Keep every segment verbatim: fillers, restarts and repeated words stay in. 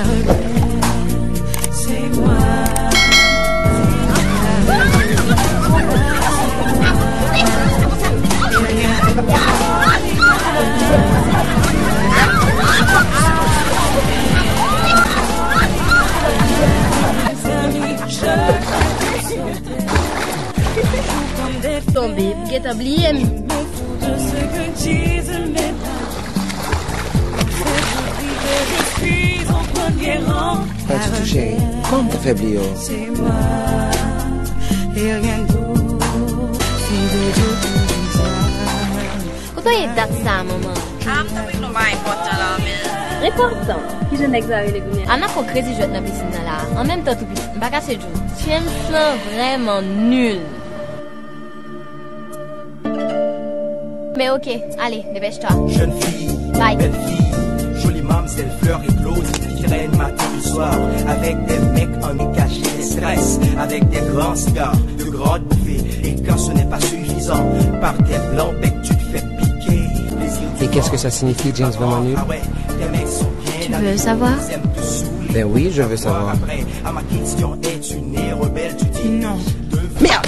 reine, c'est moi. Tombé, get oublié. De ce que disent les je suis en premier rang. Pas du tout, chérie. Comment t'as fait oublier? C'est moi et rien d'autre. C'est de tout ça. Pourtant, il est date ça, maman. Ah, tapi no pas important là, mais. Important. Qui je n'exagère les goûts. Anna faut crédit jouer dans la piscine là. En même temps, tout petit. Baga c'est jour. Tiens, ça vraiment nul. Mais ok, allez, dépêche-toi. Jeune fille, Bye. belle fille, jolie mamselle, fleur éclose, qui traîne matin du soir, avec des mecs en caché des stress, avec des grands cigares, de grandes bouffées, et quand ce n'est pas suffisant, par tes blancs becs tu te fais piquer. Et qu'est-ce que ça signifie, James vraiment nul? Ah ouais, tes mecs sont bien. Tu veux savoir? Ben oui, je veux savoir. Après, à ma question, es-tu né rebelle, tu dis Non. Merde!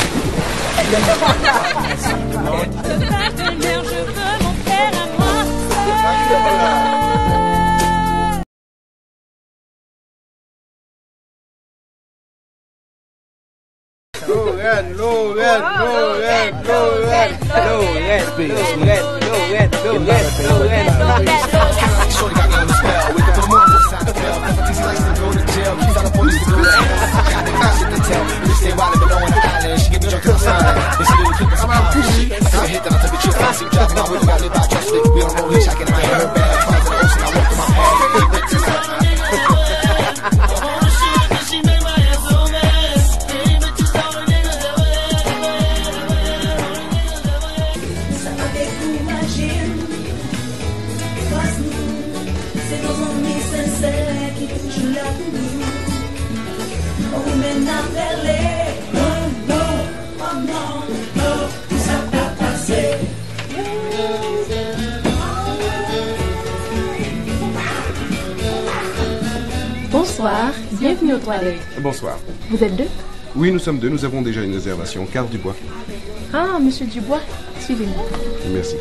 Partenaire, je veux mon père à moi. Low red, low red, low red, low red, low red, low red, low red, low red, low red. Shorty got me on the spell. Wake up in the morning, sign the bell. Cause he likes to go to jail. He's on the police to go to hell. I got the gossip to tell. Bitch stay wildin' but on the island. She give me drunk to the sign. Then she didn't keep us around. I got a hit that I took a trip. I see driving out with me. I live by trust it. We on the road hitchhiking. I ain't heard bad. Cars in the ocean. I walk in my past. Bonsoir, bienvenue aux toilettes. Bonsoir. Vous êtes deux? Oui, nous sommes deux. Nous avons déjà une réservation. Carl Dubois. Ah, monsieur Dubois, suivez-moi. Merci.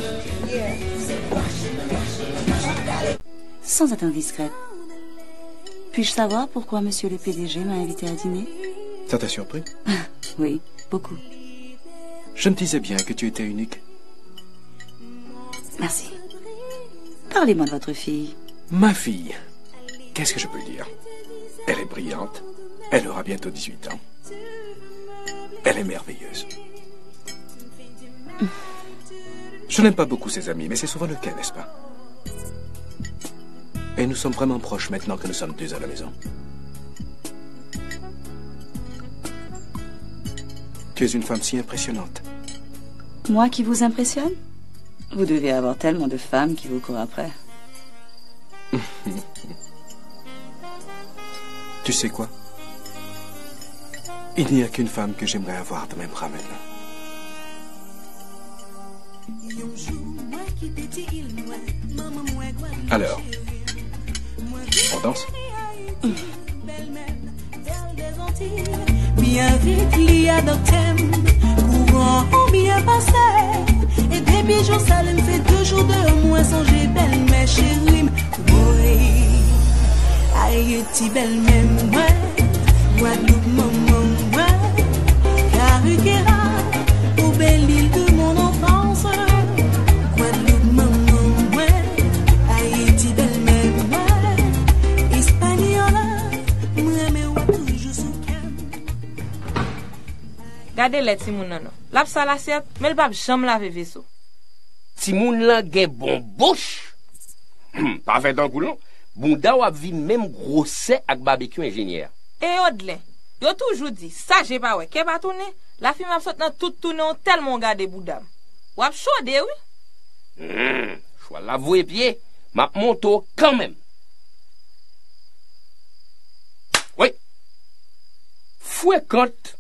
Sans être indiscrète, puis-je savoir pourquoi monsieur le P D G m'a invité à dîner? Ça t'a surpris? Oui, beaucoup. Je me disais bien que tu étais unique. Merci. Parlez-moi de votre fille. Ma fille. Qu'est-ce que je peux dire? Elle est brillante. Elle aura bientôt dix-huit ans. Elle est merveilleuse. Je n'aime pas beaucoup ses amis, mais c'est souvent le cas, n'est-ce pas? Et nous sommes vraiment proches maintenant que nous sommes deux à la maison. Tu es une femme si impressionnante. Moi qui vous impressionne? Vous devez avoir tellement de femmes qui vous courent après. Tu sais quoi? Il n'y a qu'une femme que j'aimerais avoir dans mes bras maintenant. Alors, on danse? Bien vite, il y a d'octem, courant bien passé. Et depuis jour, ça me fait deux jours de moins songer belle, mais chérie, oui. Aïe, ti belle, même, ouais. Guadeloupe, maman, ouais. Carriquera, au belle île de mon enfance. Guadeloupe, maman, ouais. Aïe, ti belle, même, ouais. Espagnola, moi, mais ouais, toujours sous cam. Gardez les Timoun non. Lap sa l'assiette, mais le pape jamais laver vaisseau. Timoun là gen bon bouche. Pas fait dans coulon. Bouda ou a vi même grossé avec barbecue ingénieur. Et Odlen, yo toujours dit, ça j'ai pas ouais, qu'est pas tourné, la fille m'a sauté dans tout tourné tellement gardé boudam. Ou a chaudé oui? Hmm, choix l'avouer pied, m'a monto quand même. Oui. Fouet compte.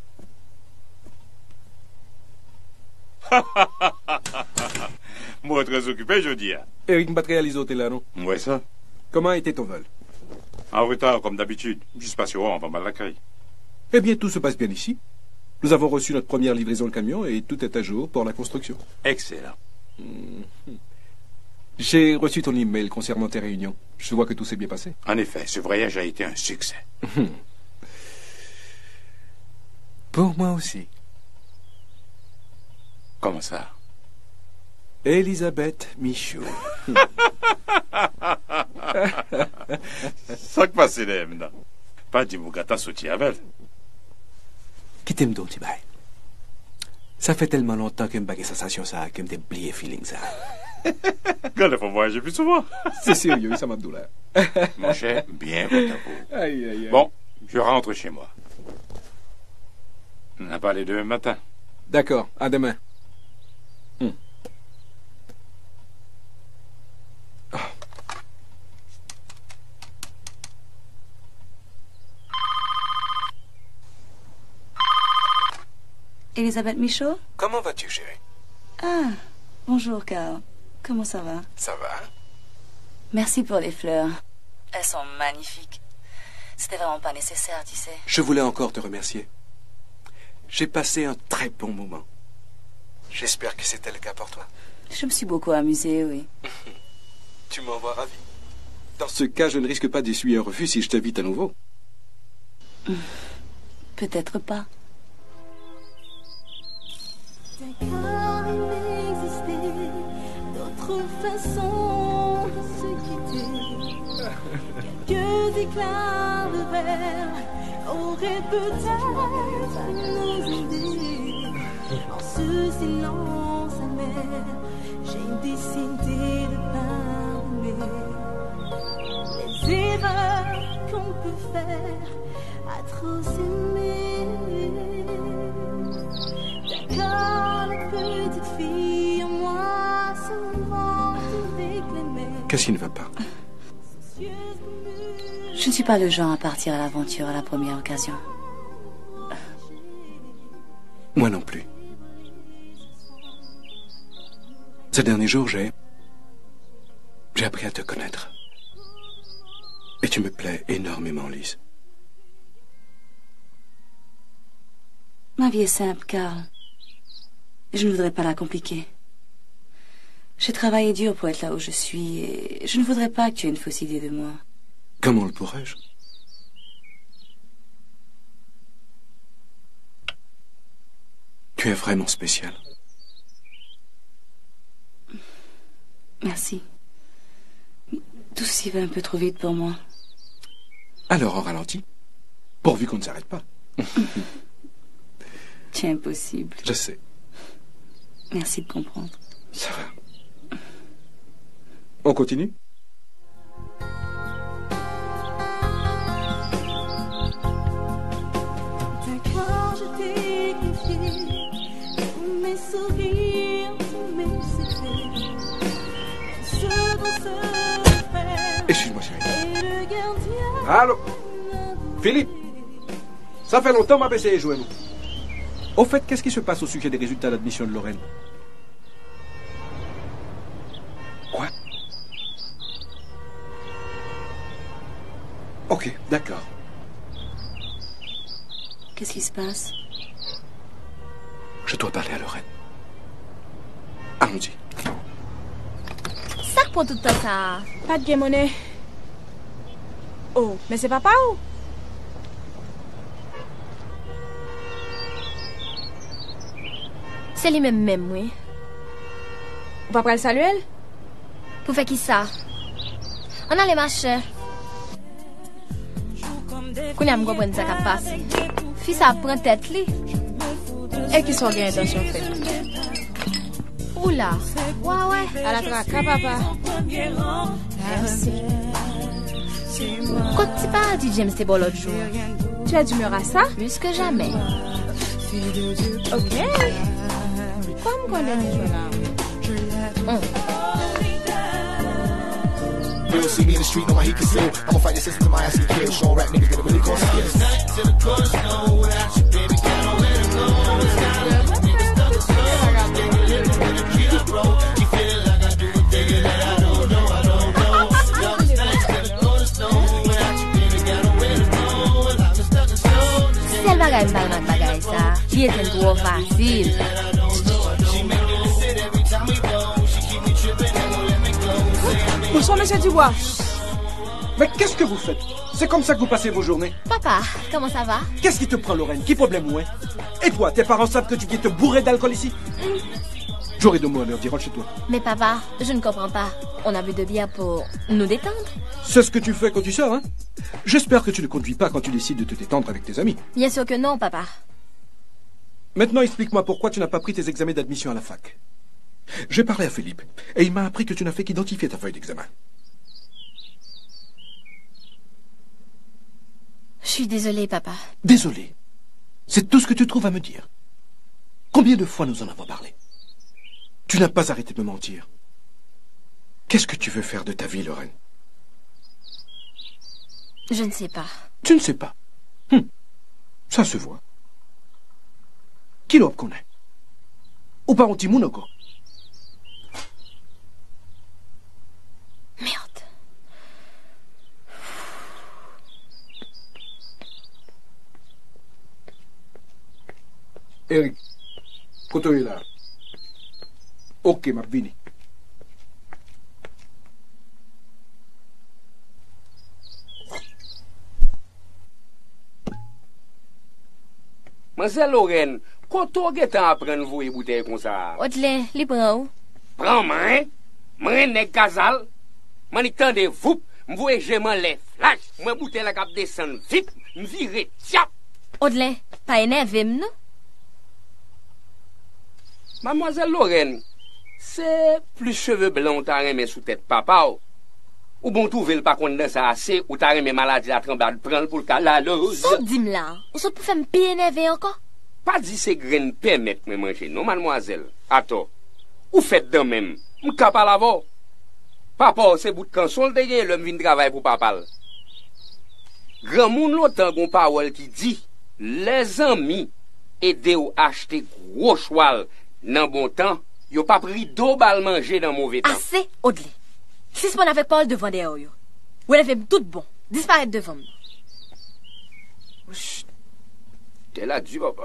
Montre très occupé jeudi. Eric m'a réalisé au là, non? Ouais, ça. Comment était ton vol? En retard, comme d'habitude. Juste parce qu'on va mal l'accueil. Eh bien, tout se passe bien ici. Nous avons reçu notre première livraison de camion et tout est à jour pour la construction. Excellent. Mmh. J'ai reçu ton email concernant tes réunions. Je vois que tout s'est bien passé. En effet, ce voyage a été un succès. Pour moi aussi. Comment ça? Elisabeth Michaud. Ça que passe là, maintenant. Pas dit Bougata sauté avec. Qui t'aime donc, Tibaï? Ça fait tellement longtemps que je n'ai pas sensation ça, que je oublié feeling ça. Quand il faut voyager plus souvent. C'est sérieux, ça m'a douleur. Mon cher, bien votre peau. Aïe, aïe, aïe. Bon, je rentre chez moi. On a parlé demain matin. D'accord, à demain. Hmm. Oh. Elisabeth Michaud? Comment vas-tu, chérie? Ah, bonjour, Carl. Comment ça va? Ça va? Merci pour les fleurs. Elles sont magnifiques. C'était vraiment pas nécessaire, tu sais. Je voulais encore te remercier. J'ai passé un très bon moment. J'espère que c'était le cas pour toi. Je me suis beaucoup amusée, oui. Tu m'en vois ravi. Dans ce cas, je ne risque pas d'essuyer un refus si je t'invite à nouveau. Peut-être pas. D'accord, il existait d'autres façons de se quitter. Quelques éclats de verre auraient peut-être nous aider. En ce silence amer, j'ai décidé de pardonner les erreurs qu'on peut faire à trop s'aimer. D'accord, la petite fille en moi souvent avec les mains. Qu'est-ce qui ne va pas? Je ne suis pas le genre à partir à l'aventure à la première occasion. Moi non plus. Ces derniers jours, j'ai... J'ai appris à te connaître. Et tu me plais énormément, Lise. Ma vie est simple, Carl. Je ne voudrais pas la compliquer. J'ai travaillé dur pour être là où je suis et je ne voudrais pas que tu aies une fausse idée de moi. Comment le pourrais-je? Tu es vraiment spécial. Merci. Tout ceci va un peu trop vite pour moi. Alors, en ralenti. Pourvu qu'on ne s'arrête pas. C'est impossible. Je sais. Merci de comprendre. Ça va. On continue? D'accord, je t'ai confié tous mes sourires, tous mes secrets. Ce dont se frère Excuse-moi, chérie. et le gardien. Allô? Philippe? Ça fait longtemps que m'a essayé de jouer nous. Au fait, qu'est-ce qui se passe au sujet des résultats d'admission de Lorraine? Quoi? Ok, d'accord. Qu'est-ce qui se passe? Je dois parler à Lorraine. Allons-y. Ça prend tout le temps, ça. Pas de monnaie. Oh, mais c'est papa ou? C'est lui-même, même, oui. On va pas le saluer? Pour faire qui ça? On a les marchés. Qu'on a me comprendre ça qui passe. Fils ça prend tête li. Et qui sont bien intention fait. Oula. Ouais ouais. À la traque, papa. Merci. Quand tu parles dit James c'est bon l'autre jour. Tu as d'humeur à ça? Plus que jamais. Ok. Quoi me connaît les jours là? You'll see me in the street, know my heat conceal. I'ma fight the system, my ass get killed. Show rap niggas that it really cost skills. To the chorus, no, without you, baby, can't know where to go. It's kinda like niggas stuck in slow. She living with a killer, bro. She feeling like I do. oublier, c'est trop facile. Bonsoir, monsieur Dubois. Mais qu'est-ce que vous faites? C'est comme ça que vous passez vos journées? Papa, comment ça va? Qu'est-ce qui te prend, Lorraine? Qui problème, ouais? Et toi, tes parents savent que tu viens te bourrer d'alcool ici? mm. J'aurais deux mots à leur dire, rentre chez toi. Mais papa, je ne comprends pas. On a bu de bière pour nous détendre. C'est ce que tu fais quand tu sors, hein? J'espère que tu ne conduis pas quand tu décides de te détendre avec tes amis. Bien sûr que non, papa. Maintenant, explique-moi pourquoi tu n'as pas pris tes examens d'admission à la fac. J'ai parlé à Philippe, et il m'a appris que tu n'as fait qu'identifier ta feuille d'examen. Je suis désolée, papa. Désolé? C'est tout ce que tu trouves à me dire? Combien de fois nous en avons parlé? Tu n'as pas arrêté de me mentir. Qu'est-ce que tu veux faire de ta vie, Lorraine? Je ne sais pas. Tu ne sais pas? Hum. Ça se voit. Qui l'on connaît? Ou pas anti Monaco? Merde. Eric, Koto est là. Ok, ma vini. Mademoiselle Lorraine, Koto est en train de vous bouteille comme ça? Otlin, li prend où? Prends moi, moi n'est gazal. Moi n'entendez vous, m'voyez j'aime les flash, moi bouteille la cap descendre vite, m'vire tiap. Otlin, pas énervé non? Mademoiselle Lorraine, c'est plus cheveux blancs t'as remis sous tête papa ou. Ou bon trouver le pas qu'on dans ça assez ou t'as remis maladie à trembler prendre pour le cas la lose. Ça dis-moi là, on se pour faire me bien énervé encore? Pas dit ces graines permettre me manger non mademoiselle. Attends. Ou faites de même. M'capa la vo. Papa c'est bout de console de gagner l'homme vient travailler pour papa. Grand monde l'autant gon parole qui dit les amis aider ou acheter gros choual dans bon temps, yo pas pris deux balles manger dans mauvais temps. Assez, Audley. Si ce qu'on avec Paul devant derrière yo. Ou elle fait tout bon, disparaître devant moi. Chut. T'es là du papa.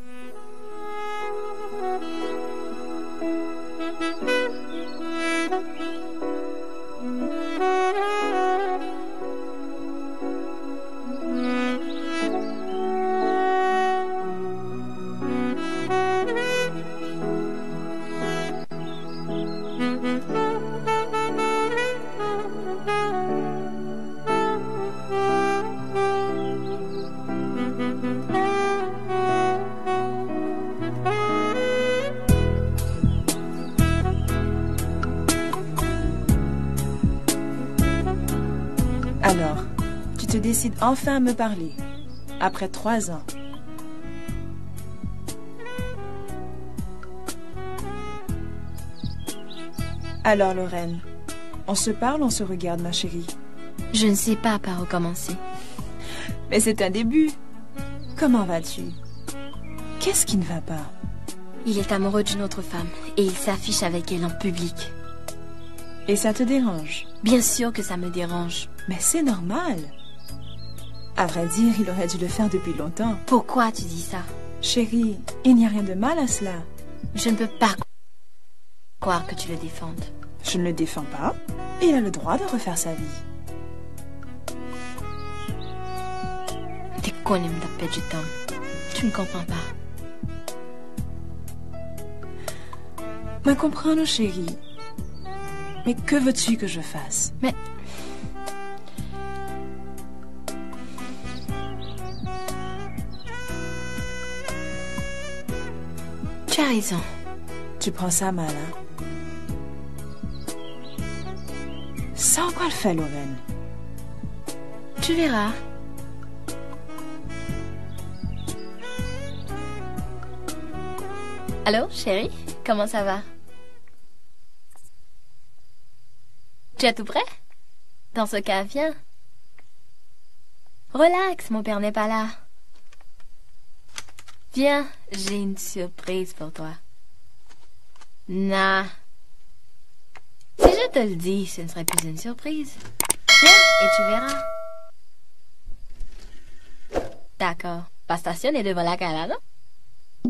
Alors, tu te décides enfin à me parler, après trois ans. Alors, Lorraine, on se parle, on se regarde, ma chérie? Je ne sais pas par où commencer. Mais c'est un début. Comment vas-tu? Qu'est-ce qui ne va pas? Il est amoureux d'une autre femme et il s'affiche avec elle en public. Et ça te dérange? Bien sûr que ça me dérange. Mais c'est normal. À vrai dire, il aurait dû le faire depuis longtemps. Pourquoi tu dis ça? Chérie, il n'y a rien de mal à cela. Je ne peux pas croire que tu le défendes. Je ne le défends pas. Il a le droit de refaire sa vie. T'es con et me taper du temps. Tu ne comprends pas. Me comprends, chérie. Mais que veux-tu que je fasse? Mais... Tu as raison. Tu prends ça mal, hein? Sans quoi le fait, Lorraine? Tu verras. Allô, chérie? Comment ça va? Tu es tout prêt? Dans ce cas, viens. Relax, mon père n'est pas là. Viens, j'ai une surprise pour toi. Nah. Si je te le dis, ce ne serait plus une surprise. Viens et tu verras. D'accord. Pas stationné devant la cala, non?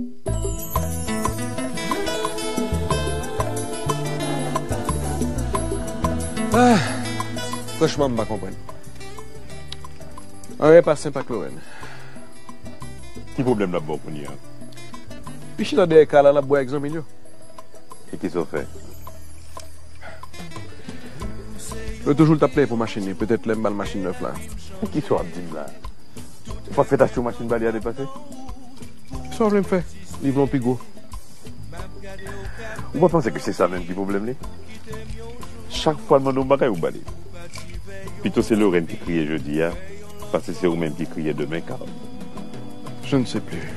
Ah, franchement, je ne comprends pas. Ouais, pas sympa avec Lorraine. Quel problème là-bas pour nous? Puis je suis dans des cas là, la boire exemple. Et qu'est-ce qu'on fait? Je vais toujours t'appeler pour machine. Peut-être l'aime pas la machine neuf là. Qui soit dit là? Tu pas fait acheter une machine balai à dépasser? Ça, je me fais. Livre en pigot. Vous ne pensez que c'est ça même qui problème là? Chaque fois, je me demande où balai. Plutôt c'est Lorraine qui criait jeudi, hein? Parce que c'est vous-même qui criez demain, car. Je ne sais plus.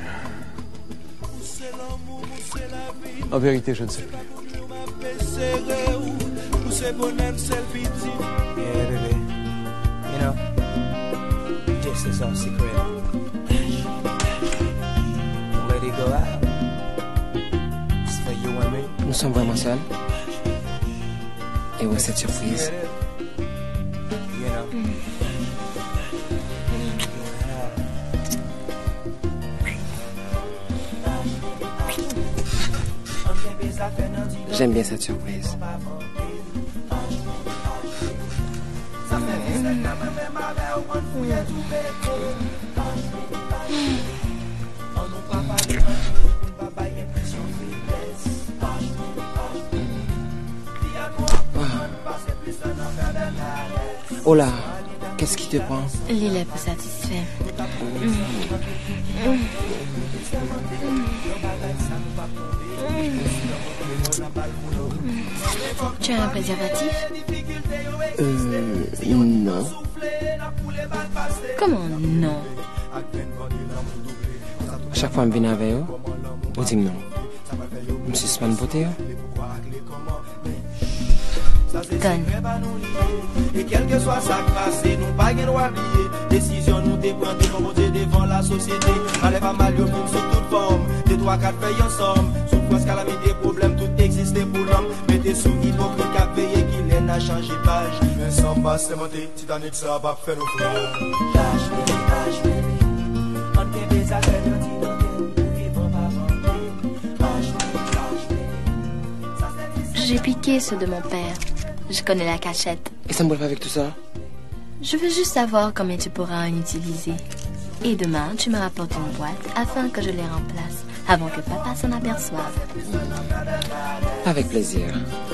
En vérité, je ne sais plus. Yeah, baby. You know, this is our secret. Let it go out. It's for you and me. Nous sommes vraiment seuls. Et où est cette surprise? You know. J'aime bien cette surprise. Oh là, qu'est-ce qui te prend? L'île est peu satisfait. Tu as un préservatif? Euh, non. Comment non? Chaque fois que je viens avec eux, vous dites non. Je suis pas une beauté. Donne. Et quel que soit sa classe, nous pas de droit lié. Décision nous dépend de composer devant la société. Allez pas mal, yo film sous toute forme. Des trois, quatre pays ensemble. Souffrance, calamité, problème, tout existe pour l'homme. Mettez sous hypocrite, cap veillé qu'il est n'a changé page. Mais sans bas, c'est monté, Titanic, ça va faire nos frères. Lâche, baby, lâche, baby. On te baise à faire un J'ai piqué ceux de mon père. Je connais la cachette. Et ça me bref avec tout ça? Je veux juste savoir combien tu pourras en utiliser. Et demain, tu me rapportes une boîte afin que je les remplace avant que papa s'en aperçoive. Avec plaisir.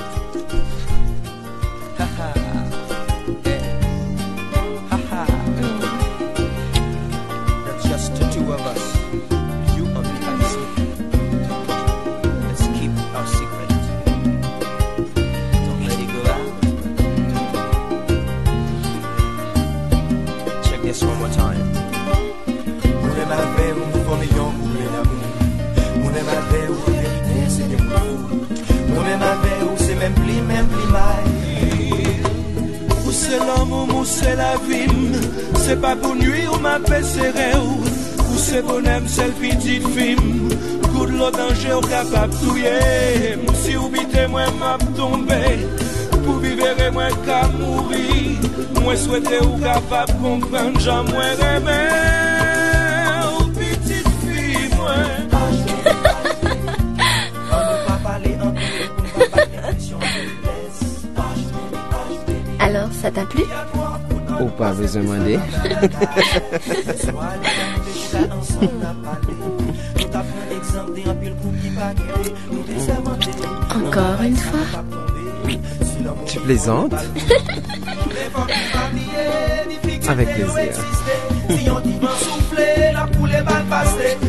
That's just the two of us. You and me, I see. Let's keep our secret. Don't let it go out. Check this one more time. Mon aime avec mon famillon couplé d'amour. Mon aime avec ou vérité c'est bien mon. Mon aime avec ou c'est même plus, même plus mal. Ou c'est l'amour, ou c'est la vie. C'est pas pour nuit ou ma paix serrée. Ou c'est bonhomme, c'est le petit film. Coup de l'eau danger ou capable de tuer. Si ou bite moi m'a tombé. Pour vivre moi qu'à mourir. Moi souhaiter ou capable de comprendre. J'en moi aimer. Ou petite fille moi. Alors, ça t'a plu? Ou pas besoin de demander. Encore une fois? Tu plaisantes? Avec plaisir. Si on dit souffler, la poule est mal passée.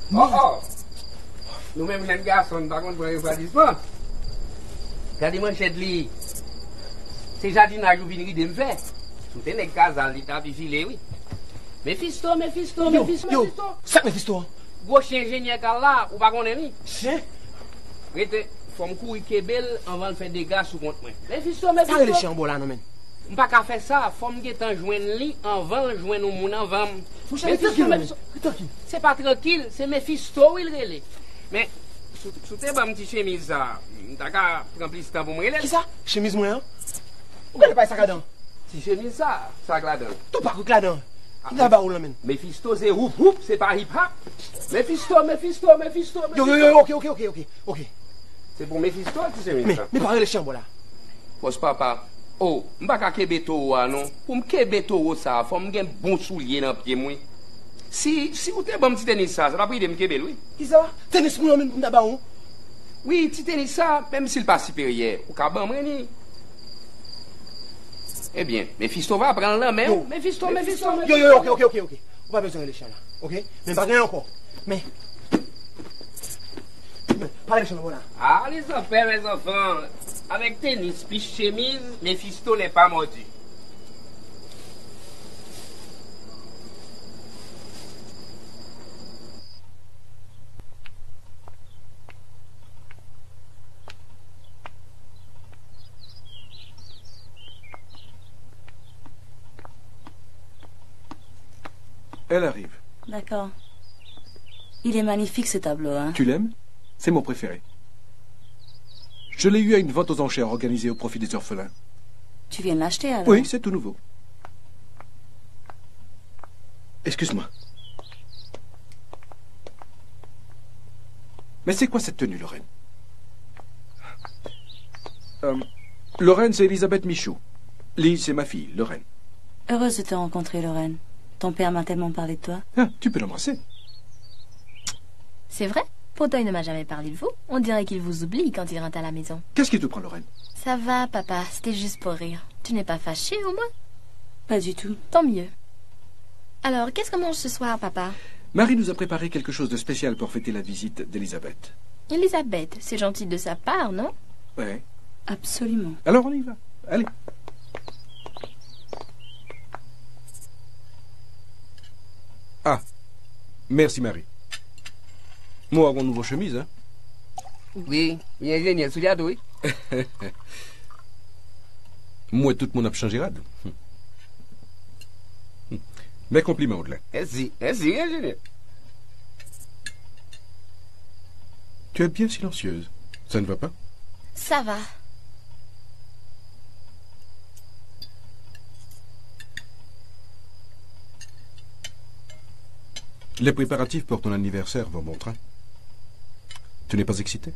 Oh oh! Nous-mêmes, les garçons, par contre, pour les refroidissements. Regardez-moi, chède li. C'est jardinage ou vinerie de me faire. Tout est les casals, l'état filé, oui. Mephisto, Mephisto, Mephisto, Yo, Mephisto. ça Mephisto. Gros chien ingénieur là, ou pas qu'on est ni? Chien? Rete, faut me courir Kebel avant de faire des gars sous compte moi. Mephisto, Mephisto. Parle le chien en là, non, men. On pas qu'à faire ça, faut me get en joindre li avant de joindre moun avant. Mephisto, Mephisto. C'est pas tranquille, c'est Mephisto il relé. Mais sous tes bas petit chemise ça, t'as qu'à prendre plus de temps pour me relé. Qui ça? Chemise moi, hein? Ou qu'elle pas ça là-dedans? Si chemise ça, ça là-dedans. Tout pas là-dedans. Il n'a pas où là, men. Mephisto c'est oup oup, c'est pas hip hop. Mephisto, Mephisto, Mephisto. Yo yo yo, ok ok ok ok ok. C'est pour Mephisto qui c'est Mais mais parle le chien là. Pose papa. Oh, m'pa ka kebeto wa non. Pour me kebeto ça, faut me gen bon soulier dans pied moi. Si si ou te bon petit tennis ça, ça va pris de me kebel oui. Qui ça? Tennis moi men d'aba on. Oui, petit tennis ça, même s'il pas supérieur, ou ka ban moi ni. Eh bien, Mephisto va prendre la main. Mephisto, Mephisto. Yo yo ok ok ok ok. On pas besoin de le chien là. OK? Mais pas rien encore. Mais parle le chien là. Ah, les enfants, les enfants. Avec tennis puis chemise, Mephisto n'est pas mordu. Elle arrive. D'accord. Il est magnifique ce tableau, hein? Tu l'aimes? C'est mon préféré. Je l'ai eu à une vente aux enchères organisée au profit des orphelins. Tu viens de l'acheter alors? Oui, c'est tout nouveau. Excuse-moi. Mais c'est quoi cette tenue, Lorraine? euh, Lorraine, c'est Elisabeth Michaud. Lise, c'est ma fille, Lorraine. Heureuse de te rencontrer, Lorraine. Ton père m'a tellement parlé de toi. Ah, tu peux l'embrasser. C'est vrai? Pourtant, il ne m'a jamais parlé de vous. On dirait qu'il vous oublie quand il rentre à la maison. Qu'est-ce qui te prend, Lorraine? Ça va, papa. C'était juste pour rire. Tu n'es pas fâché, au moins? Pas du tout. Tant mieux. Alors, qu'est-ce qu'on mange ce soir, papa? Marie nous a préparé quelque chose de spécial pour fêter la visite d'Elisabeth. Elisabeth, c'est gentil de sa part, non? Oui. Absolument. Alors, on y va. Allez. Ah. Merci, Marie. Moi, avoir une nouvelle chemise, hein? Oui, il est génial, c'est là, oui. Moi, tout le monde a changé rade. Mes compliments, Audelain. Merci, merci, ingénieur. Tu es bien silencieuse. Ça ne va pas? Ça va. Les préparatifs pour ton anniversaire vont bon train. Tu n'es pas excité?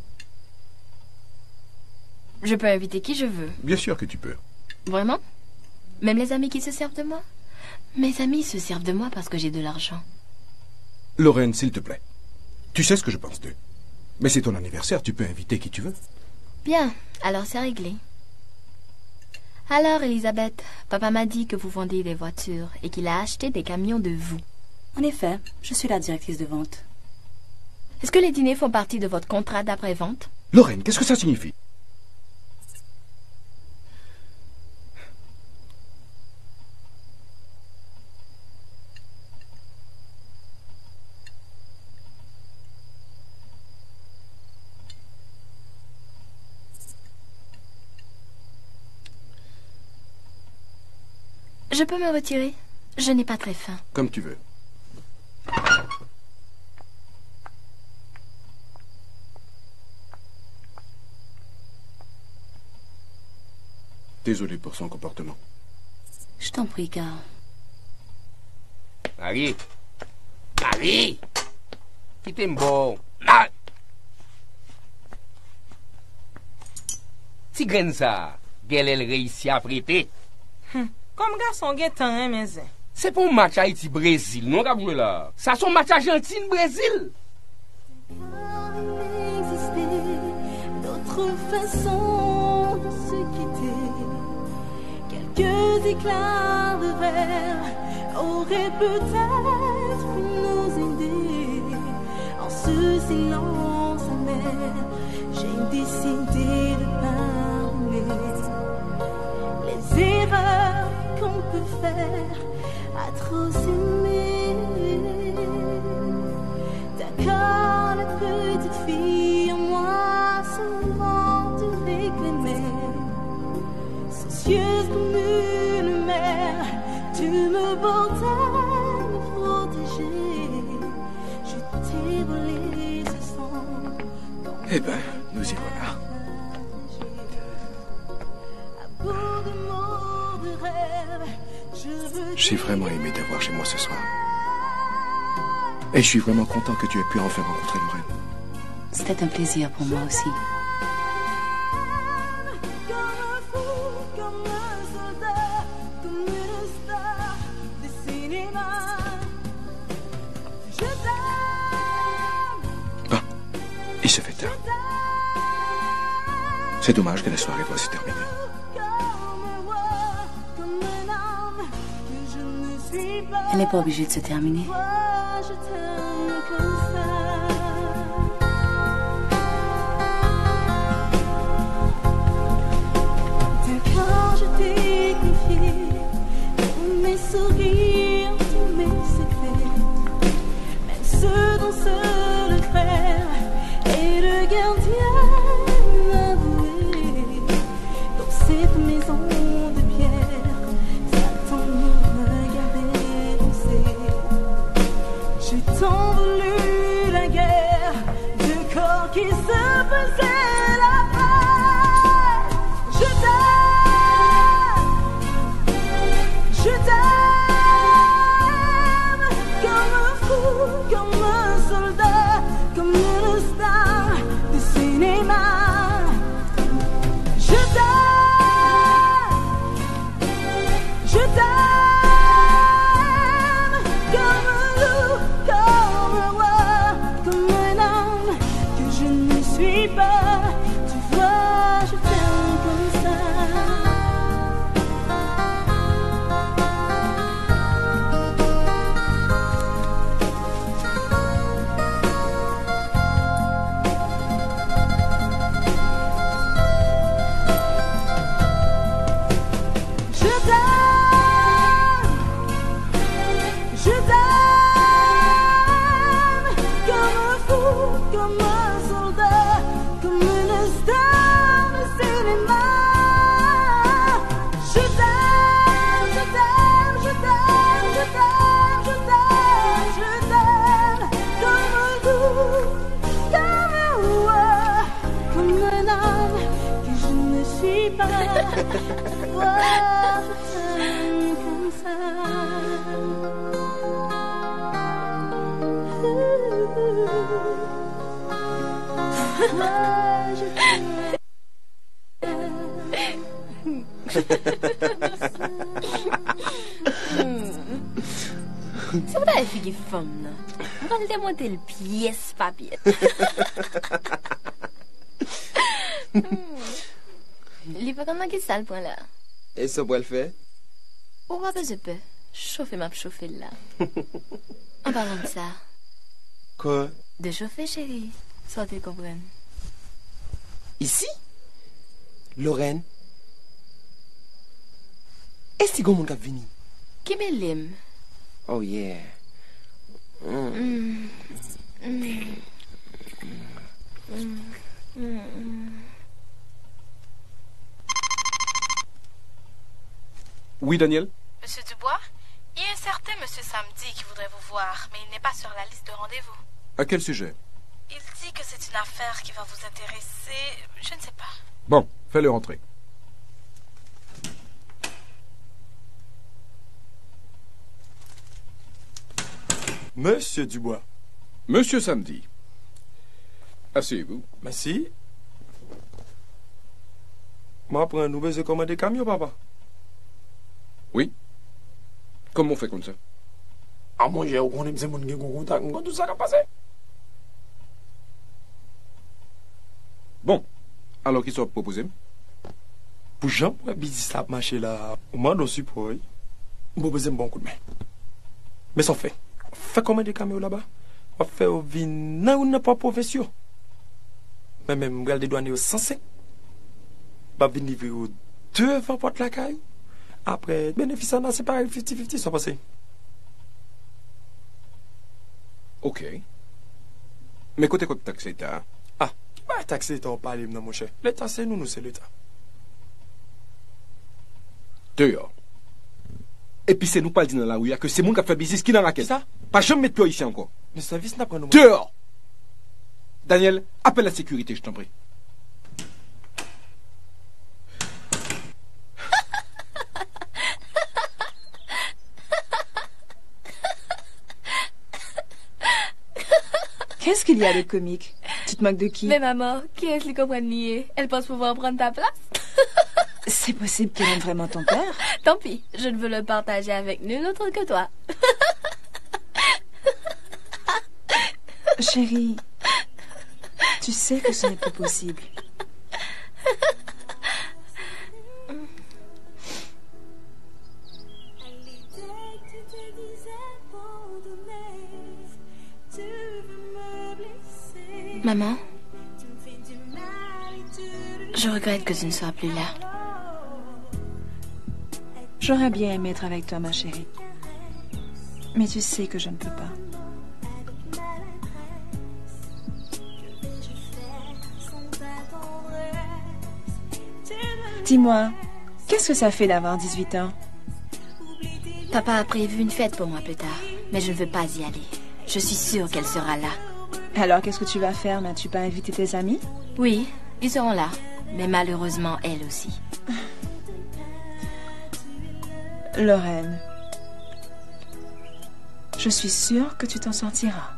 Je peux inviter qui je veux. Bien sûr que tu peux. Vraiment? Même les amis qui se servent de moi? Mes amis se servent de moi parce que j'ai de l'argent. Lorraine, s'il te plaît. Tu sais ce que je pense d'eux. Mais c'est ton anniversaire, tu peux inviter qui tu veux. Bien, alors c'est réglé. Alors, Elisabeth, papa m'a dit que vous vendiez des voitures et qu'il a acheté des camions de vous. En effet, je suis la directrice de vente. Est-ce que les dîners font partie de votre contrat d'après-vente? Lorraine, qu'est-ce que ça signifie? Je peux me retirer? Je n'ai pas très faim. Comme tu veux. Désolé pour son comportement. Je t'en prie, Carl. Marie. Marie. Qui t'aime bon? Marie. Si graine ça, qu'elle elle réussit à prêter. Hum. Comme garçon, il y a tant, hein, mais c'est pour un match Haïti-Brésil, non, Gabriel là. Ça, c'est un match Argentine-Brésil. D'autres façons de se quitter. Quelques éclats de verre auraient peut-être pu nous aider. ce silence amer, j'ai décidé de parler. Les erreurs qu'on peut faire à trop s'aimer. D'accord, la petite fille en moi souvent te réclamait, soucieuse comme une mère, tu me portais me protéger. Je t'ai volé ce sang. Eh ben, nous y voilà. J'ai vraiment aimé t'avoir chez moi ce soir. Et je suis vraiment content que tu aies pu enfin rencontrer Lorraine. C'était un plaisir pour moi aussi. Bon, il se fait tard. C'est dommage que la soirée doit se terminer. Elle n'est pas obligée de se terminer. Quand je t'ai confié tous mes sourires, tous mes secrets, même ceux dont seul le frère et le gardien avoué, dans cette maison de pierre, Satan me regardait danser. J'ai tant voulu la guerre, deux corps qui se faisaient la paix. Je t'aime, je t'aime, comme un fou, comme un soldat, comme une star de cinéma. Je t'aime, je t'aime, comme un loup, comme un roi, comme un homme que je ne suis pas. Tu vois, je t'aime comme ça. Je t'aime, je t'aime, comme un fou, comme un soldat, comme une star de cinéma. Je t'aime, je t'aime, je t'aime, je t'aime, je t'aime, je t'aime, comme un loup, comme un roi, comme un homme que je ne suis pas. Toi, je t'aime comme ça. Toi, je t'aime. C'est vrai, fille femme, là. On va le démonter le pièce papier. Il va comment qu'il ça le point là? Et ça pour le faire? On va pas peu. Chauffer ma chauffer là. En parlant de ça. Quoi? De chauffer, chérie. Soit tu comprennes. Ici? Lorraine? Est-ce que mon cap vini? Qui me l'aime? Oh yeah. Mm. Mm. Mm. Mm. Mm. Oui, Daniel? Monsieur Dubois, il y a un certain Monsieur Samedi qui voudrait vous voir, mais il n'est pas sur la liste de rendez-vous. À quel sujet? Il dit que c'est une affaire qui va vous intéresser. Je ne sais pas. Bon, fais-le rentrer. Monsieur Dubois. Monsieur Samedi. Asseyez-vous. Merci. M'apprends nous besoin commander camion, papa. Oui. Comment on fait comme ça? À mon Dieu, on aime ces gens qui ont contact, on tout ça qui a passé. Bon. Alors, qui soit proposé? Pour Jean, pour business là, marché là, on m'a donné support. On besoin un bon coup de main. Mais ça fait. Fais commander camion là-bas. On fait au vin nan ou nan pas profession. Mais même m'gal de douane au cent cinq. Ba vin livrer au deux vingt porte la caille. Après bénéfice en a c'est pareil cinquante cinquante ça passé. Ok. Mais côté quoi taxe état? Ah, qui va taxer état on parle non mon cher. L'état c'est nous nous c'est l'état. Dehors. Et puis c'est nous pas dit dans la rue que c'est mon qui a fait business qui dans la caisse. Ça? Pas jamais mettre toi ici encore. Le service n'a pas nous. Dehors. Daniel, appelle la sécurité, je t'en prie. Qu'est-ce qu'il y a de comique? Tu te moques de qui? Mais maman, qui est-ce qui comprend nier? Elle pense pouvoir prendre ta place? C'est possible qu'elle aime vraiment ton père? Tant pis, je ne veux le partager avec nul autre que toi. Chérie, tu sais que ce n'est pas possible. Maman, je regrette que tu ne sois plus là. J'aurais bien aimé être avec toi, ma chérie. Mais tu sais que je ne peux pas. Dis-moi, qu'est-ce que ça fait d'avoir dix-huit ans? Papa a prévu une fête pour moi plus tard, mais je ne veux pas y aller. Je suis sûre qu'elle sera là. Alors, qu'est-ce que tu vas faire? N'as-tu pas invité tes amis? Oui, ils seront là, mais malheureusement, elle aussi. Lorraine, je suis sûre que tu t'en sortiras.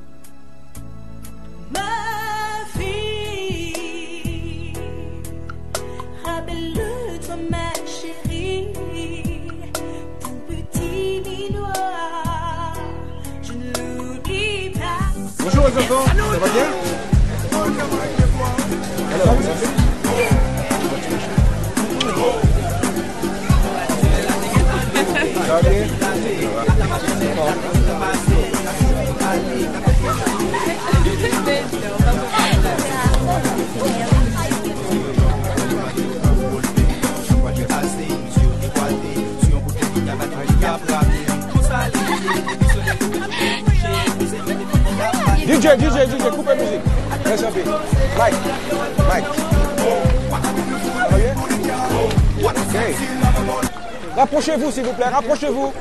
Ma fille, rappelle-toi ma chérie, ton petit minois, je ne l'oublie pas. Bonjour les enfants, ça va bien? Alors, ça va bien? D J, D J, D J, coupe la musique. Laisse un peu. Mike, Mike. Ça va bien? Ok. Rapprochez-vous, s'il vous plaît, rapprochez-vous.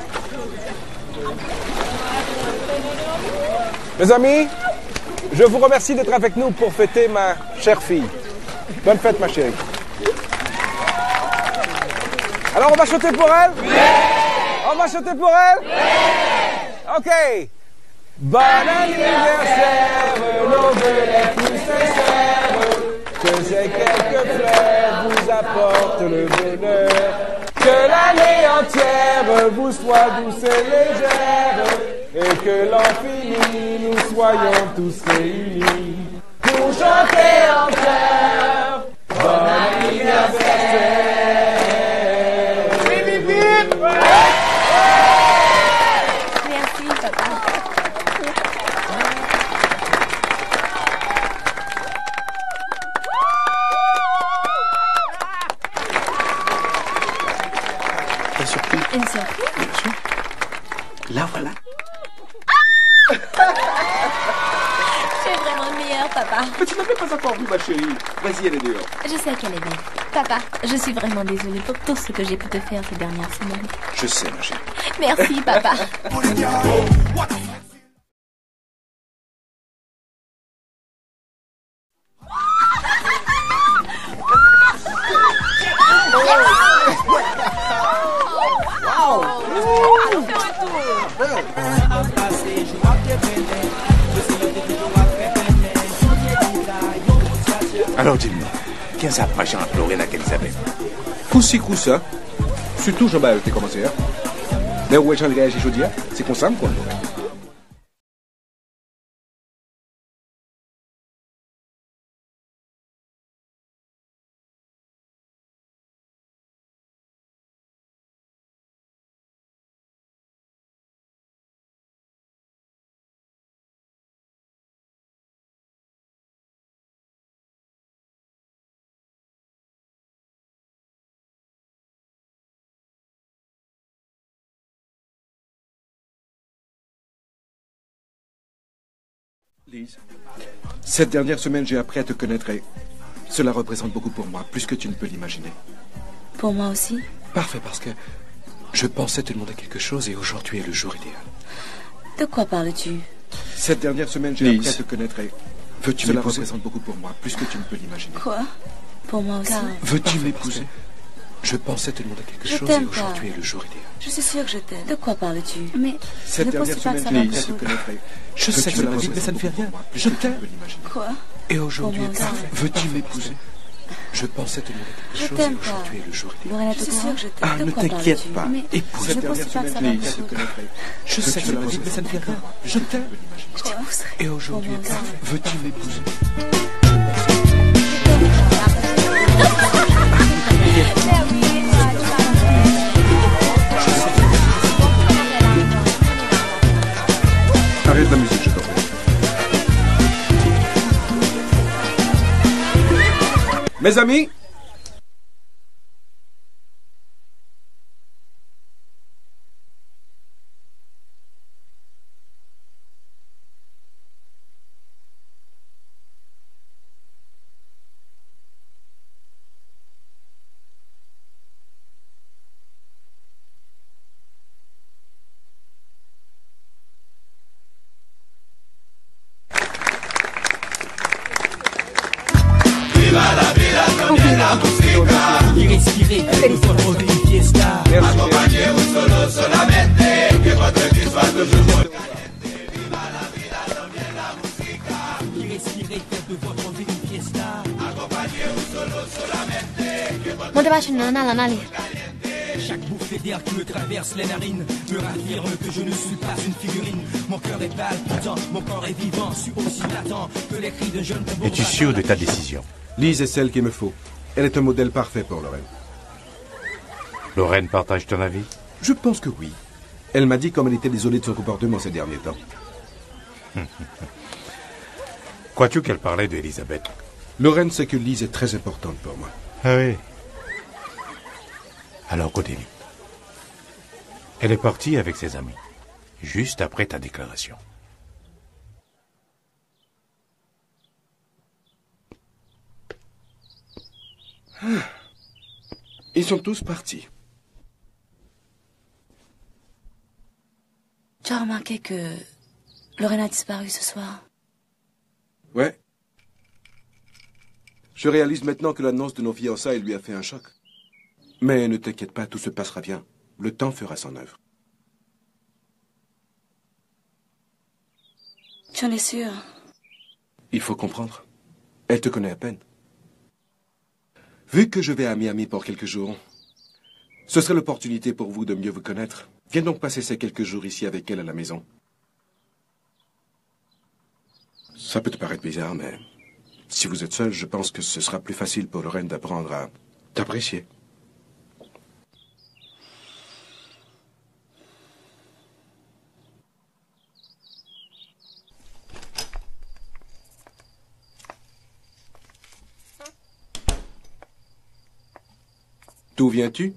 Mes amis, je vous remercie d'être avec nous pour fêter ma chère fille. Bonne fête, ma chérie. Alors, on va chanter pour elle? Oui! On va chanter pour elle? Oui! OK. Bon anniversaire, nos vœux les plus sincères, que ces quelques fleurs vous apportent le bonheur, que l'année entière vous soit douce et légère, et que l'an fini, nous soyons tous réunis pour chanter en chœur. Bon anniversaire! Vite, vite, vite! Merci, papa. Une surprise. Une surprise? Bien sûr. Là, voilà. Tu es vraiment le meilleur, papa. Mais tu n'avais pas encore vu, ma chérie. Vas-y, elle est dehors. Je sais qu'elle est belle. Papa, je suis vraiment désolée pour tout ce que j'ai pu te faire ces dernières semaines. Je sais, ma chérie. Merci, papa. Alors dis-moi, qu'est-ce que ça passe entre Lorraine et Elisabeth? Coussi, coussa. Surtout, je vais te commencer. Mais où est-ce que je réagis aujourd'hui? C'est comme ça, quoi, Lorraine. Lise, cette dernière semaine, j'ai appris à te connaître et cela représente beaucoup pour moi, plus que tu ne peux l'imaginer. Pour moi aussi? Parfait, parce que je pensais te demander quelque chose et aujourd'hui est le jour idéal. De quoi parles-tu? Cette dernière semaine, j'ai appris à te connaître et veux-tu cela représente beaucoup pour moi, plus que tu ne peux l'imaginer. Quoi? Pour moi aussi? Veux-tu m'épouser? Je pensais te demander quelque je chose et pas. aujourd'hui est le jour idéal. Je suis sûre que je t'aime. De quoi parles-tu? Mais cette ne dernière pense pas que semaine, ça j'ai appris à te connaître et je sais que c'est la vie, mais ça ne fait rien. Je t'aime. Quoi? Et aujourd'hui est parfait. Veux-tu m'épouser? Je pensais te demander quelque je chose et aujourd'hui est le jour idéal. Lorraine, je suis sûre que je t'aime. Ah, de ne quoi t'inquiète pas. Mais épouse. je ne pense pas que ça va te connaître et je sais que c'est la vie, mais ça ne fait rien. Je t'aime. Je t'épouserai. Et aujourd'hui est parfait. Veux-tu m'épouser? Arrête la musique, je t'en prie. Mes amis, y respirer, feliz fiesta, acompañemos solo solamente, que votre vie soit toujours viva la vida, también la música, y respirer, faire de votre vie une fiesta, acompañemos solo solamente, que votre chaque bouffée d'air qui me traverse les narines me raffirme que je ne suis pas une figurine. Mon cœur est palpitant, mon corps est vivant, suis aussi latent que les cris d'un jeune tambour. Es-tu sûr de ta décision? Lise est celle qu'il me faut. Elle est un modèle parfait pour Lorraine. Lorraine partage ton avis? Je pense que oui. Elle m'a dit comme elle était désolée de son comportement ces derniers temps. Crois-tu qu'elle parlait d'Elisabeth? Lorraine sait que Lise est très importante pour moi. Ah oui. Alors continue. Elle est partie avec ses amis, juste après ta déclaration. Ils sont tous partis. Tu as remarqué que Lorraine a disparu ce soir? Ouais. Je réalise maintenant que l'annonce de nos fiançailles lui a fait un choc. Mais ne t'inquiète pas, tout se passera bien. Le temps fera son œuvre. Tu en es sûr? Il faut comprendre. Elle te connaît à peine. Vu que je vais à Miami pour quelques jours, ce serait l'opportunité pour vous de mieux vous connaître. Viens donc passer ces quelques jours ici avec elle à la maison. Ça peut te paraître bizarre, mais si vous êtes seul, je pense que ce sera plus facile pour Lorraine d'apprendre à t'apprécier. D'où viens-tu?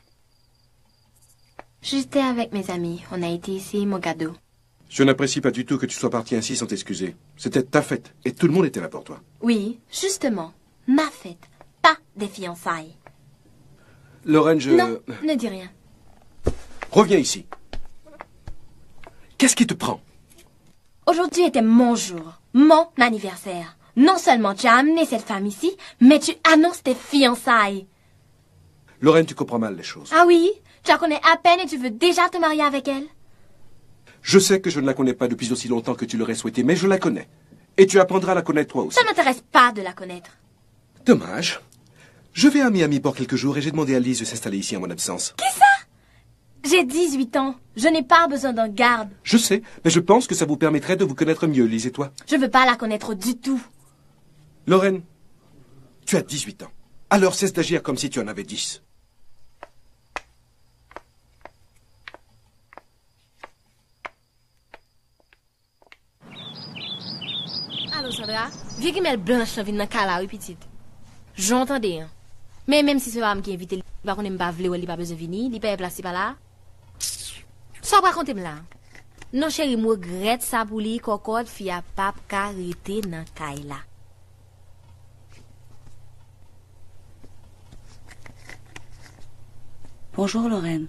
J'étais avec mes amis. On a été ici, Mogado. Je n'apprécie pas du tout que tu sois parti ainsi sans t'excuser. C'était ta fête et tout le monde était là pour toi. Oui, justement. Ma fête, pas des fiançailles. Lorraine, je... Non, ne dis rien. Reviens ici. Qu'est-ce qui te prend? Aujourd'hui était mon jour, mon anniversaire. Non seulement tu as amené cette femme ici, mais tu annonces tes fiançailles. Lorraine, tu comprends mal les choses. Ah oui? Tu la connais à peine et tu veux déjà te marier avec elle? Je sais que je ne la connais pas depuis aussi longtemps que tu l'aurais souhaité, mais je la connais. Et tu apprendras à la connaître toi aussi. Ça ne m'intéresse pas de la connaître. Dommage. Je vais à Miami pour quelques jours et j'ai demandé à Lise de s'installer ici en mon absence. Qui ça? J'ai dix-huit ans. Je n'ai pas besoin d'un garde. Je sais, mais je pense que ça vous permettrait de vous connaître mieux, Lise et toi. Je veux pas la connaître du tout. Lorraine, tu as dix-huit ans. Alors cesse d'agir comme si tu en avais dix. Allô, Sandra? Viens qu'il mette blanche dans le cas là, oui, petite. J'entendais, hein. Mais même si c'est pas moi qui invite, il va pas vle ou il pas besoin de venir, il peut placer par là. Ça va raconter là. Non chéri, moi regrette ça pour lui cocotte fi a pas carité dans caille là. Bonjour Lorraine.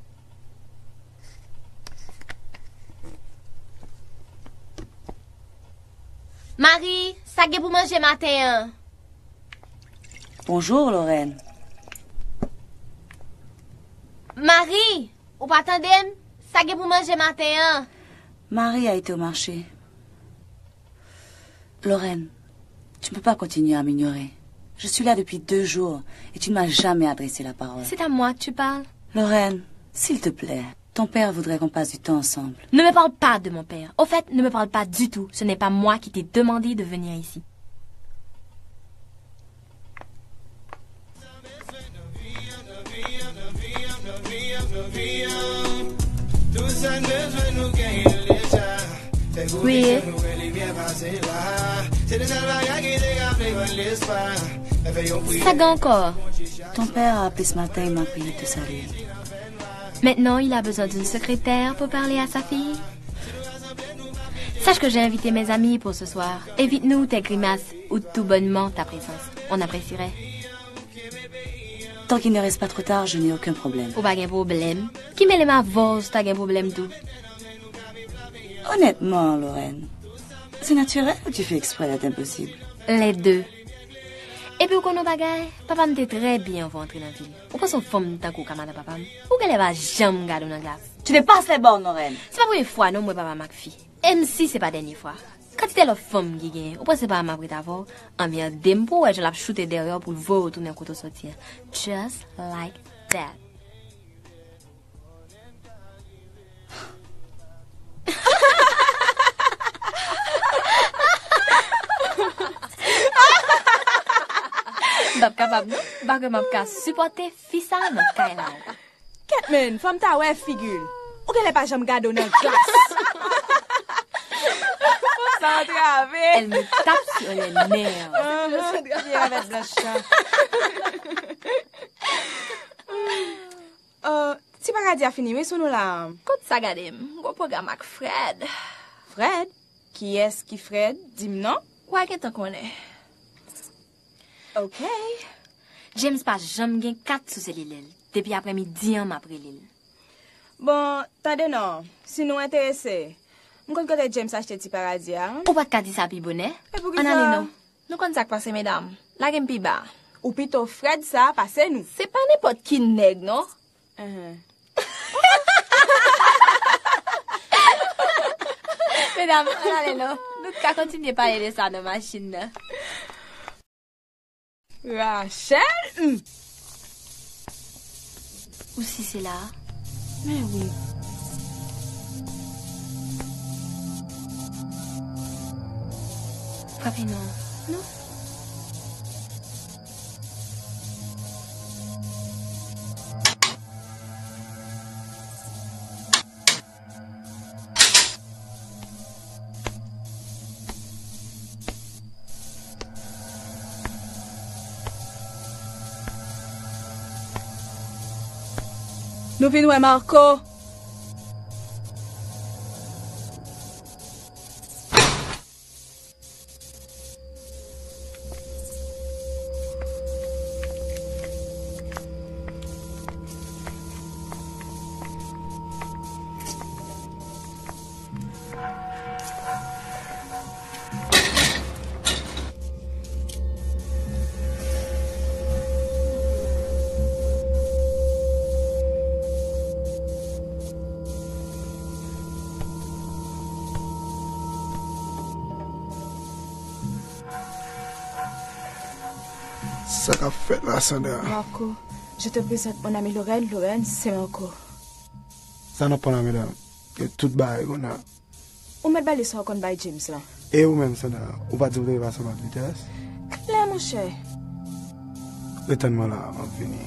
Marie, ça que pour manger matin. Bonjour Lorraine. Marie, ou pas attendez, ça que pour manger matin. Marie a été au marché. Lorraine, tu ne peux pas continuer à m'ignorer. Je suis là depuis deux jours et tu ne m'as jamais adressé la parole. C'est à moi que tu parles. Lorraine, s'il te plaît, ton père voudrait qu'on passe du temps ensemble. Ne me parle pas de mon père. Au fait, ne me parle pas du tout. Ce n'est pas moi qui t'ai demandé de venir ici. Oui. Ça gagne encore. Ton père a appelé ce matin et m'a prié de te saluer. Maintenant, il a besoin d'une secrétaire pour parler à sa fille. Sache que j'ai invité mes amis pour ce soir. Évite-nous tes grimaces ou tout bonnement ta présence. On apprécierait. Tant qu'il ne reste pas trop tard, je n'ai aucun problème. Ou pas de problème. Qui met les mains vos, t'as un problème tout. Honnêtement, Lorraine, c'est naturel ou tu fais exprès d'être impossible? Les deux. Et puis, quand on bagaille, papa m'était très bien rentré dans la ville. Ou pas son femme tant qu'au camarade papa. Ou qu'elle va jamais garder dans la glace. Tu dépasses les bornes, Lorraine. C'est pas la première fois, non, moi, papa, ma fille. Même si c'est pas la dernière fois. Quand c'était la femme qui gagne, ou pas c'est pas ma bride avant, en vient d'empo, et je l'ai shooté derrière pour le voir retourner un couteau sortir. Just like that. Bab capable, non? Bab que m'a supporter fils à dans Kaila. Catman, femme ta ouais figure. Ou qu'elle est pas jamais gardée dans la glace. Ça grave. Elle me tape sur les nerfs. Je suis grave avec la chat. Euh, tu pas dire fini, mais nous là. Quand ça garde, mon programme avec Fred. Fred? Qui est-ce qui Fred? Dis-moi non? Ouais, qu'est-ce qu'on connaît? Ok. James pas jamais gain quatre sous l'île. Depuis après-midi, on après l'île. Bon, t'as non. Si nous intéressés, on compte que James achète petit paradis. Ou pas de dire ça, pi bonnet? On allez, non. Nous comptons ça passer, mesdames. La game pi bas. Ou plutôt Fred, ça, passez nous. C'est pas n'importe qui nègre, non? Uh-huh. Mesdames, allez, non. Nous qu'à continuer à parler de ça dans la machine. Rachel? Mm. Ou si c'est là? Mais oui. Frappez non. Non? Nous venons, Marco. Ça qu'a fait là, Sandra. Marco, je te présente mon ami Lorraine. Lorraine, c'est Marco. Ça n'a pas la mesdame. Et tout bail qu'on a. Ou met balé ça qu'on baille James là. Et ou même Sandra, ou pas dire que vous allez passer à vitesse. Là, mon cher. Retourne-moi là, on va venir.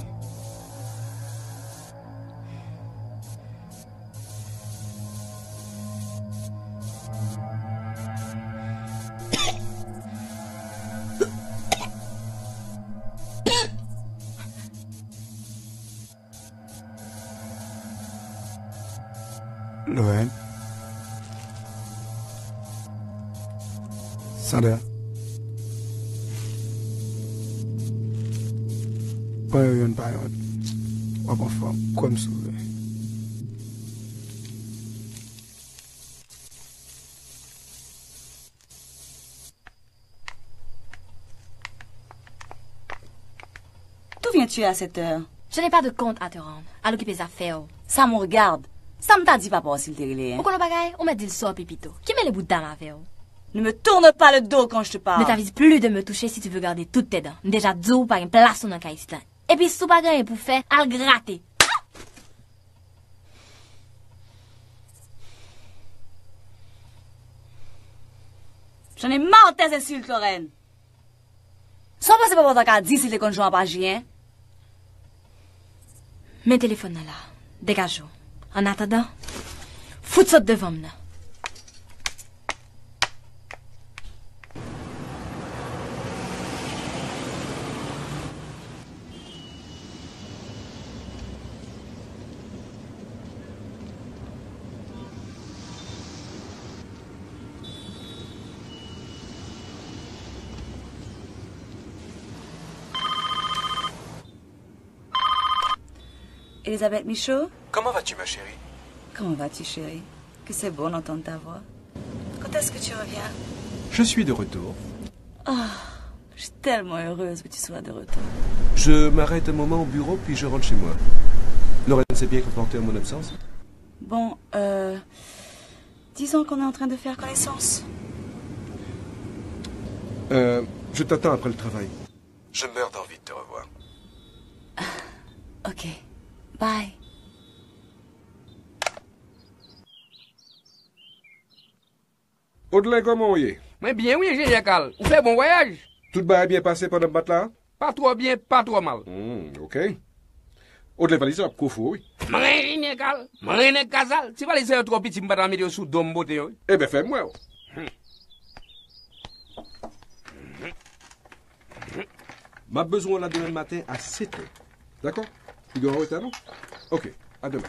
Lorraine, Sandra. Pas une période. Pas bon femme. Comme ça. D'où viens-tu à cette heure? Je n'ai pas de compte à te rendre, à l'occuper des affaires. Ça me regarde. Ça me t'a dit papa s'il te relève. Pourquoi le bagaille? On m'a dit le sort pipito. Qui met les bouts de dame à faire? Ne me tourne pas le dos quand je te parle. Ne t'avise plus de me toucher si tu veux garder toutes tes dents. Déjà, Dzo par une place dans le cas ici. Et puis, si tu pas gagné pour faire, à le gratter. J'en ai marre de tes insultes, Lorraine. Sans passer par votre cas, dis si les conjoints pas gien. Mes téléphones là, dégage. En attendant, fout ça devant moi. Elisabeth Michaud? Comment vas-tu, ma chérie? Comment vas-tu, chérie? Que c'est bon d'entendre ta voix. Quand est-ce que tu reviens? Je suis de retour. Oh, je suis tellement heureuse que tu sois de retour. Je m'arrête un moment au bureau, puis je rentre chez moi. Lorraine s'est bien comportée en mon absence? Bon, euh... disons qu'on est en train de faire connaissance. Euh, je t'attends après le travail. Je meurs d'envie de te revoir. Ok. Bye. Audelain, comment est? Mais bien, oui, ingénieur Carl. Vous faites bon voyage? Tout va bien passé pendant le bateau là? Pas trop bien, pas trop mal. Hmm, ok. Audelain, valise à Kofo, oui. Mais ingénieur Carl, mais Casal, tu vas laisser un trop petit me battre en milieu sous dôme beauté, oui? Eh bien, fais-moi. M'a besoin là demain matin à sept heures. D'accord? Tu dois arrêter, non? Ok, à demain.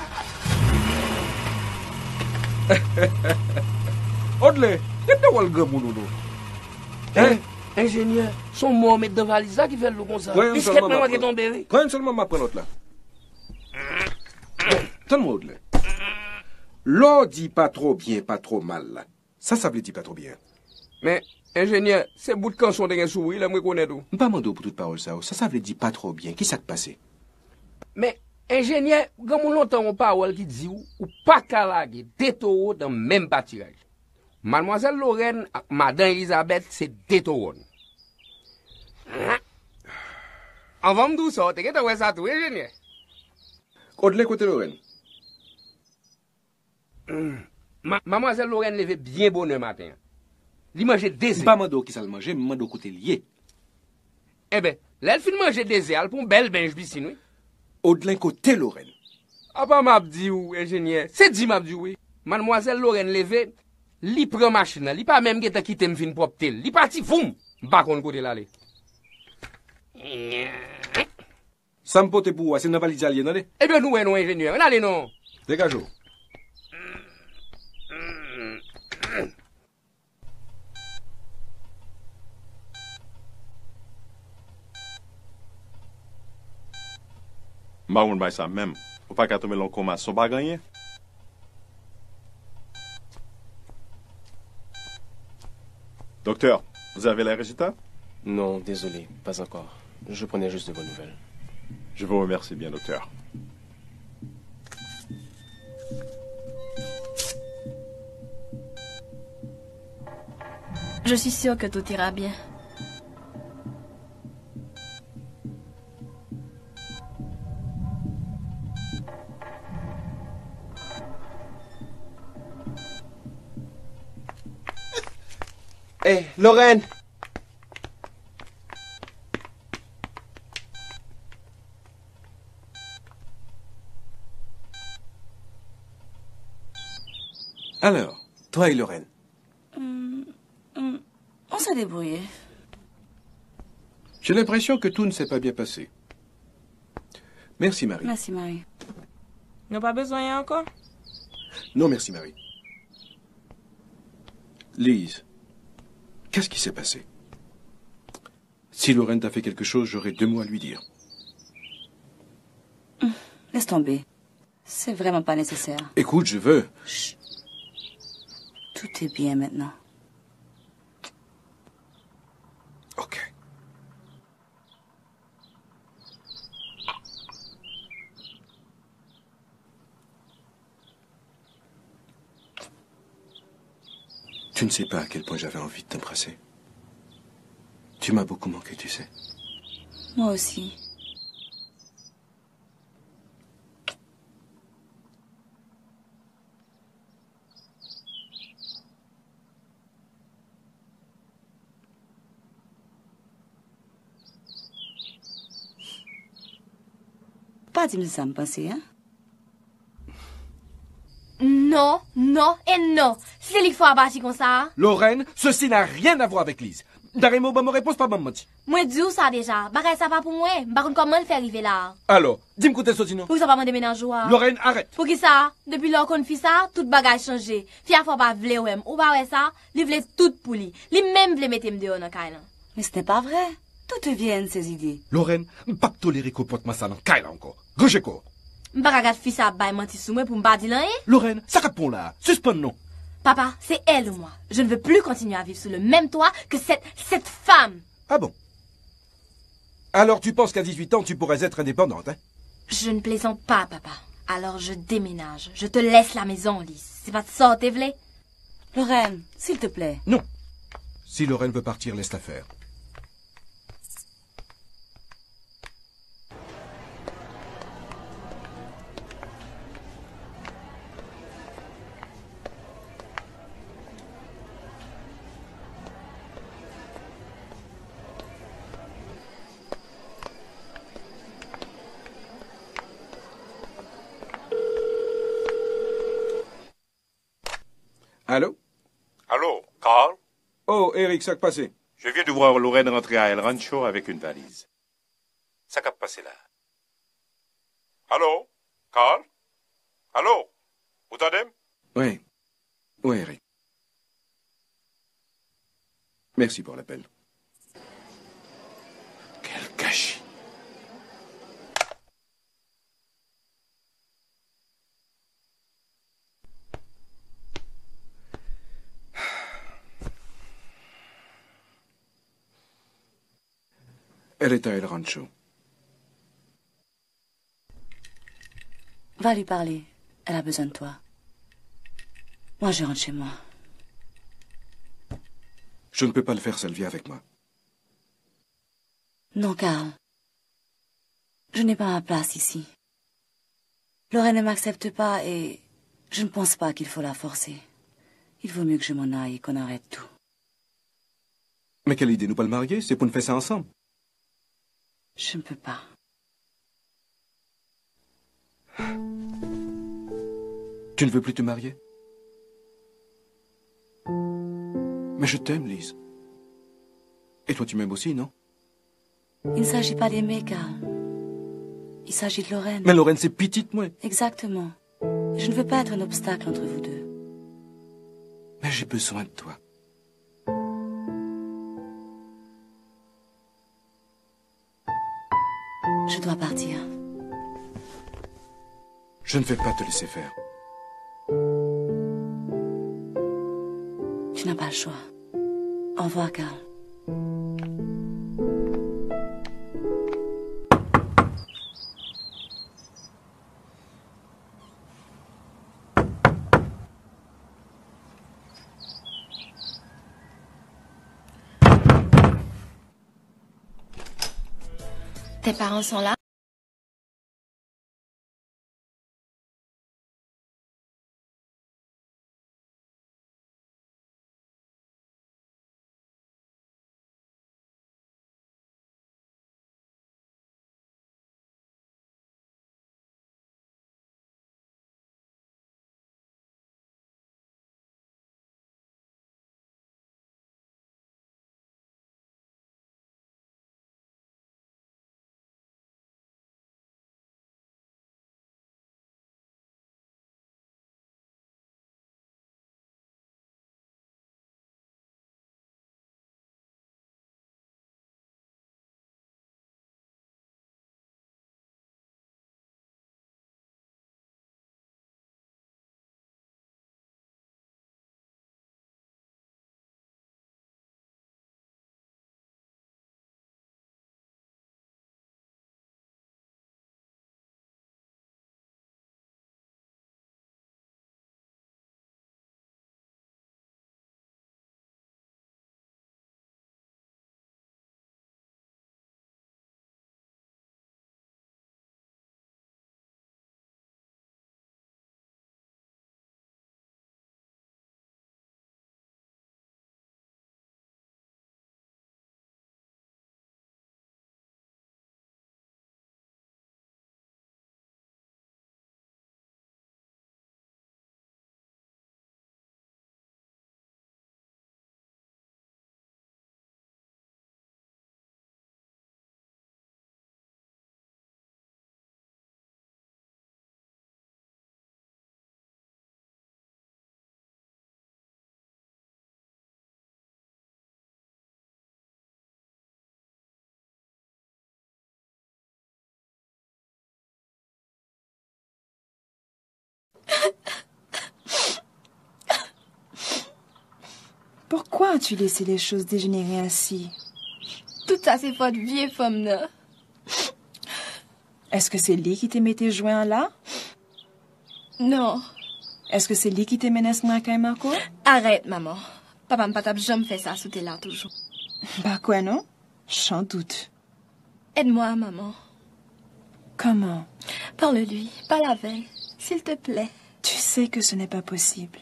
Audelain, qu'est-ce que tu as le gars, mon nono? Hein? Ingénieur, son mot mettre dans valise là qui fait le comme ça. Ouais, discrètement, qui est tombé. Quand même seulement ma prendre l'autre là. Bon, donne-moi Audelain. L'on dit pas trop bien, pas trop mal là. Ça, ça veut dire pas trop bien. Mais, ingénieur, c'est bout de canson de souris, là, moi connais tout. Pas mando pour toute parole ça. Ça, ça veut dire pas trop bien. Qui ça te passe? Mais, ingénieur, comme longtemps on parole qui dit ou, ou pas qu'à laguer des taureaux dans le même pâturage. Mademoiselle Lorraine et Madame Elisabeth, c'est des taureaux. Avant de dire ça, tu as ça tout, ingénieur? Audelain, côté Lorraine. Ma, mademoiselle Lorraine levait bien bonne matin. Li mange des œufs. Pas mando qui ça le manger, mais mando côté lié. Eh ben, là, elle fin manger des œufs pour un bel bench piscine, oui. Audelain côté Lorraine. Ah pas m'a dit ou ingénieur, c'est dit m'a dit oui. Mademoiselle Lorraine levait, li prend machine, li pas même qui quitté me fin propre tel. Li parti foum, pas kon côté là. Ça me pote pour c'est dans valise alien, allez. Eh bien nous non ingénieur, allez non. Dégage. Maroun bay ça même. Faut pas qu'à tomber dans le coma sans pas gagner. Docteur, vous avez les résultats? Non, désolé, pas encore. Je prenais juste de vos nouvelles. Je vous remercie bien, docteur. Je suis sûre que tout ira bien. Hé, hey, Lorraine! Alors, toi et Lorraine? Hum, hum, on s'est débrouillé. J'ai l'impression que tout ne s'est pas bien passé. Merci, Marie. Merci, Marie. N'a pas besoin encore? Non, merci, Marie. Lise, Qu'est-ce qui s'est passé? Si Lorraine t'a fait quelque chose, j'aurais deux mots à lui dire. Laisse tomber. C'est vraiment pas nécessaire. Écoute, je veux. Chut. Tout est bien maintenant. Ok. Tu ne sais pas à quel point j'avais envie de t'embrasser. Tu m'as beaucoup manqué, tu sais. Moi aussi. Pas dire ça me penser, hein? Non, non et non. C'est lui qu'il faut abattre comme ça. Lorraine, ceci n'a rien à voir avec Lise. Daremo, bah, me réponse pas, maman. Moi, dis ça déjà. Bagay ça pas pour moi. Par contre, comment le faire arriver là? Alors, dis-moi côté ça, sinon. Pour que ça pas me déménager. Lorraine, arrête. Pour qui ça? Depuis lors qu'on fait ça, tout bagay changé. Fia faut pas vle ou même. Ou pas ouais ça? Li vle tout pour lui. Li même vle mettre me dehors dans caille. Mais ce n'est pas vrai. D'où te viennent ces idées? Lorraine, pas tolérer qu'on porte ma ça dans caille encore. Gauche quoi. M'bagagat fi ça bay menti sou moi pour m'pa di lan. Lorraine, ça répond là. Suspend non. Papa, c'est elle ou moi. Je ne veux plus continuer à vivre sous le même toit que cette, cette femme. Ah bon? Alors tu penses qu'à dix-huit ans, tu pourrais être indépendante, hein? Je ne plaisante pas, papa. Alors je déménage. Je te laisse la maison, Lise. C'est pas de ça, t'es v'lé? Lorraine, s'il te plaît. Non. Si Lorraine veut partir, laisse-la faire. Allô? Allô, Carl? Oh, Eric, ça a passé? Je viens de voir Lorraine rentrer à El Rancho avec une valise. Ça a passé là. Allô? Carl? Allô? Vous entendez? Oui. Oui, Eric. Merci pour l'appel. Quel gâchis. Elle est à El Rancho. Va lui parler. Elle a besoin de toi. Moi, je rentre chez moi. Je ne peux pas le faire seul. Viens avec moi. Non, Carl. Je n'ai pas ma place ici. Lorraine ne m'accepte pas et je ne pense pas qu'il faut la forcer. Il vaut mieux que je m'en aille et qu'on arrête tout. Mais quelle idée, nous pas le marier? C'est pour nous faire ça ensemble. Je ne peux pas. Tu ne veux plus te marier? Mais je t'aime, Lise. Et toi, tu m'aimes aussi, non? Il ne s'agit pas d'aimer, Carl. Il s'agit de Lorraine. Mais Lorraine, c'est petite, moi. Exactement. Je ne veux pas être un obstacle entre vous deux. Mais j'ai besoin de toi. Je dois partir. Je ne vais pas te laisser faire. Tu n'as pas le choix. Au revoir, Carl. Tes parents sont là? Pourquoi as-tu laissé les choses dégénérer ainsi? Tout ça, c'est votre vieille femme, là. Est-ce que c'est lui qui t'a mis tes joints là? Non. Est-ce que c'est lui qui t'a menacé à Marco? Arrête, maman. Papa me pas jamais fait ça sous tes là toujours. Bah quoi, non? J'en doute. Aide-moi, maman. Comment? Parle-lui, parle avec, s'il te plaît. Tu sais que ce n'est pas possible.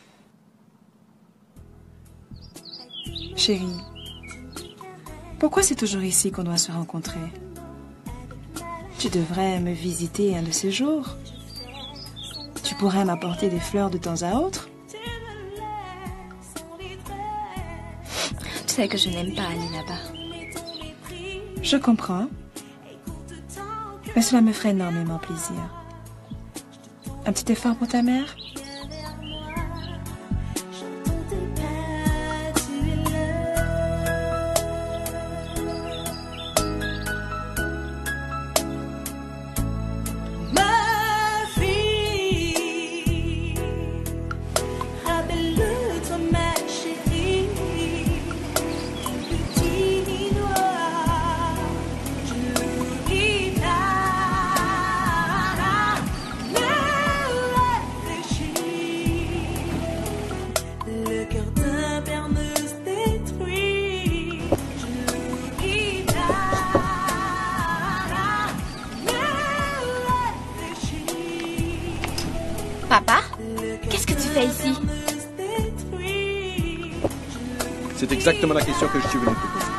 Chérie, pourquoi c'est toujours ici qu'on doit se rencontrer? Tu devrais me visiter un de ces jours. Tu pourrais m'apporter des fleurs de temps à autre. Tu sais que je n'aime pas aller là-bas. Je comprends. Mais cela me ferait énormément plaisir. Un petit effort pour ta mère? Papa, qu'est-ce que tu fais ici? C'est exactement la question que je suis venu te poser.